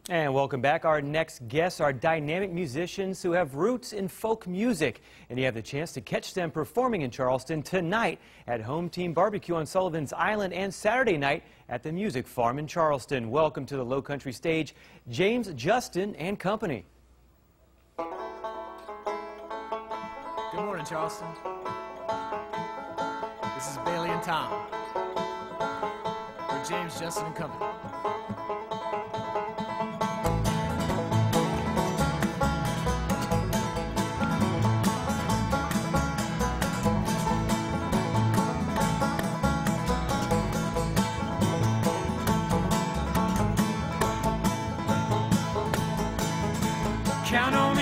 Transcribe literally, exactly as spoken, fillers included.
And welcome back. Our next guests are dynamic musicians who have roots in folk music. And you have the chance to catch them performing in Charleston tonight at Home Team Barbecue on Sullivan's Island and Saturday night at the Music Farm in Charleston. Welcome to the Low Country stage, James Justin and company. Good morning, Charleston. This is Bailey and Tom. We're James Justin and company. Count on